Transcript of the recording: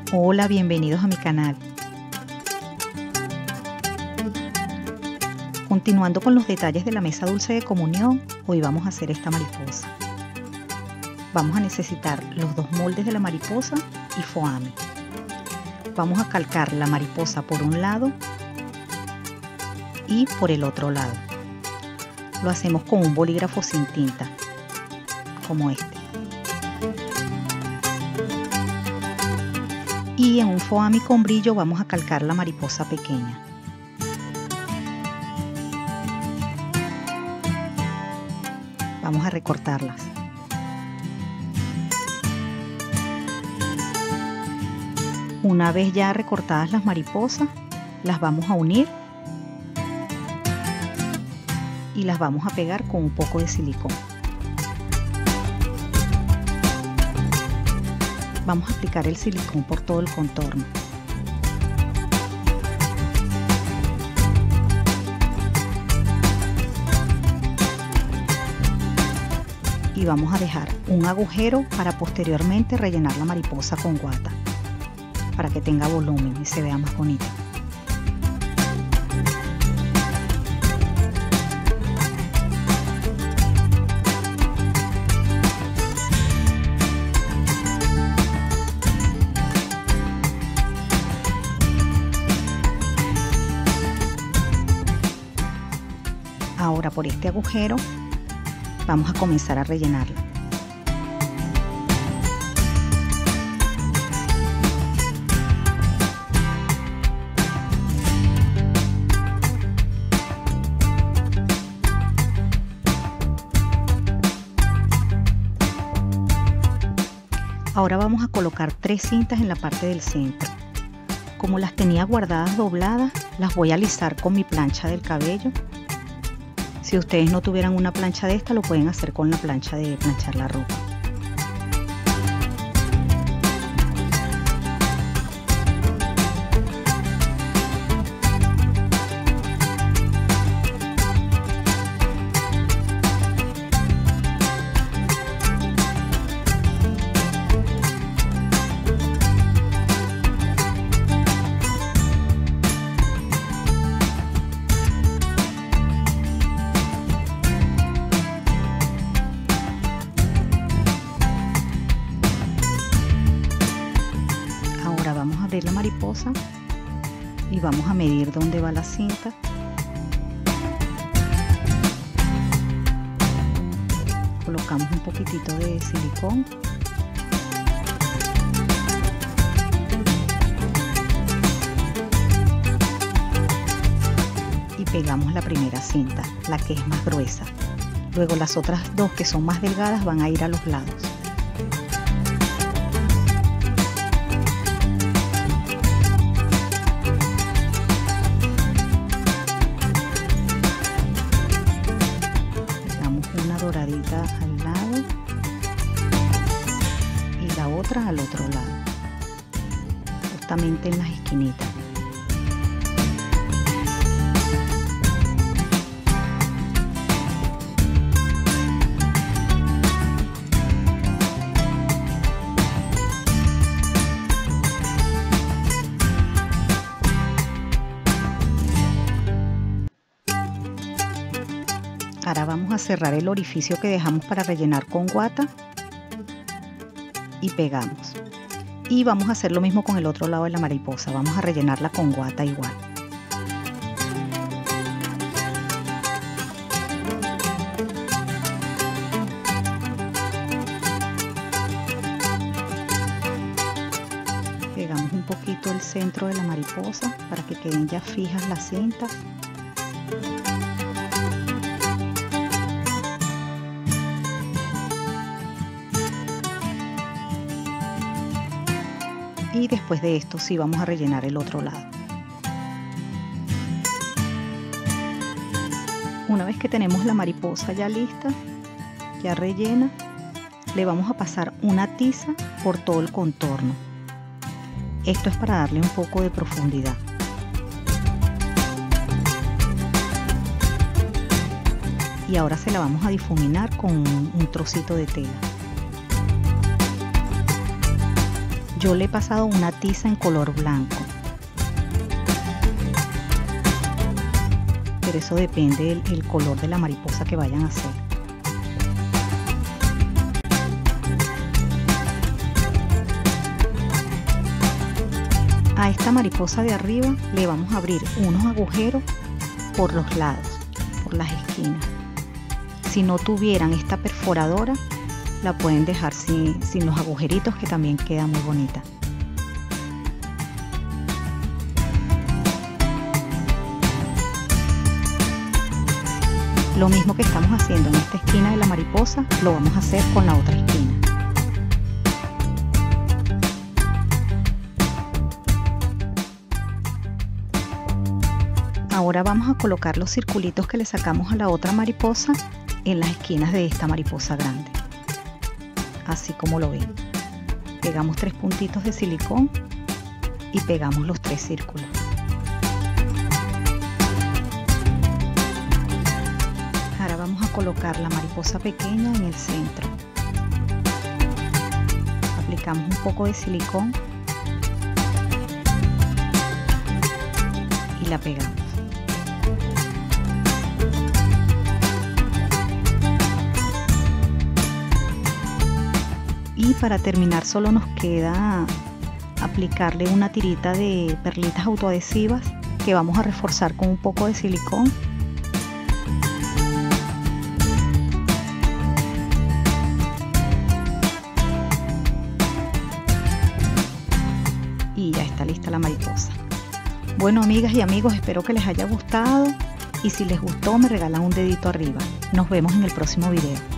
Hola, bienvenidos a mi canal. Continuando con los detalles de la mesa dulce de comunión, hoy vamos a hacer esta mariposa. Vamos a necesitar los dos moldes de la mariposa y foamy. Vamos a calcar la mariposa por un lado y por el otro lado. Lo hacemos con un bolígrafo sin tinta, como este. Y en un foamy con brillo vamos a calcar la mariposa pequeña. Vamos a recortarlas. Una vez ya recortadas las mariposas, las vamos a unir y las vamos a pegar con un poco de silicón. Vamos a aplicar el silicón por todo el contorno. Y vamos a dejar un agujero para posteriormente rellenar la mariposa con guata, para que tenga volumen y se vea más bonita. Ahora por este agujero vamos a comenzar a rellenarlo. Ahora vamos a colocar 3 cintas en la parte del centro. Como las tenía guardadas dobladas, las voy a alisar con mi plancha del cabello. Si ustedes no tuvieran una plancha de esta, lo pueden hacer con la plancha de planchar la ropa. Vamos a abrir la mariposa y vamos a medir dónde va la cinta. Colocamos un poquitito de silicón. Y pegamos la primera cinta, la que es más gruesa. Luego las otras dos que son más delgadas van a ir a los lados. Doradita al lado y la otra al otro lado, justamente en las esquinitas. Ahora vamos a cerrar el orificio que dejamos para rellenar con guata y pegamos. Y vamos a hacer lo mismo con el otro lado de la mariposa. Vamos a rellenarla con guata igual. Pegamos un poquito el centro de la mariposa para que queden ya fijas las cintas. Y después de esto sí vamos a rellenar el otro lado. Una vez que tenemos la mariposa ya lista, ya rellena, le vamos a pasar una tiza por todo el contorno. Esto es para darle un poco de profundidad. Y ahora se la vamos a difuminar con un trocito de tela. Yo le he pasado una tiza en color blanco, pero eso depende del color de la mariposa que vayan a hacer. A esta mariposa de arriba le vamos a abrir unos agujeros por los lados, por las esquinas. Si no tuvieran esta perforadora, la pueden dejar sin los agujeritos, que también queda muy bonita. Lo mismo que estamos haciendo en esta esquina de la mariposa, lo vamos a hacer con la otra esquina. Ahora vamos a colocar los circulitos que le sacamos a la otra mariposa en las esquinas de esta mariposa grande. Así como lo ven. Pegamos 3 puntitos de silicón y pegamos los 3 círculos. Ahora vamos a colocar la mariposa pequeña en el centro. Aplicamos un poco de silicón y la pegamos. Y para terminar solo nos queda aplicarle una tirita de perlitas autoadhesivas que vamos a reforzar con un poco de silicón. Y ya está lista la mariposa. Bueno, amigas y amigos, espero que les haya gustado y si les gustó me regalan un dedito arriba. Nos vemos en el próximo video.